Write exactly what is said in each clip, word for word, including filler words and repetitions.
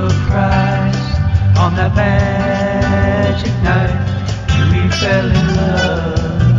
surprised on that magic night we fell in love.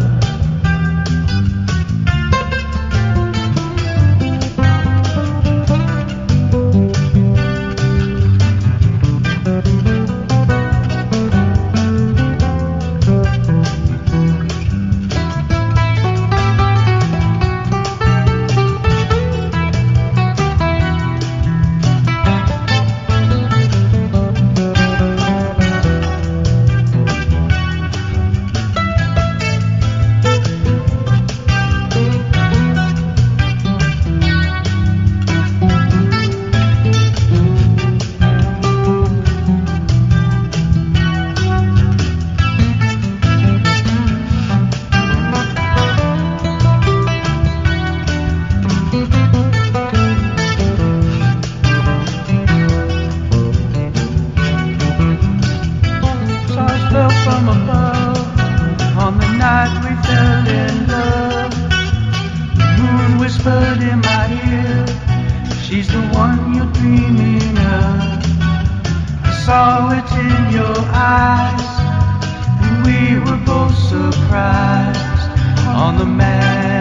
From above, on the night we fell in love, the moon whispered in my ear, she's the one you're dreaming of. I saw it in your eyes, and we were both surprised on the magic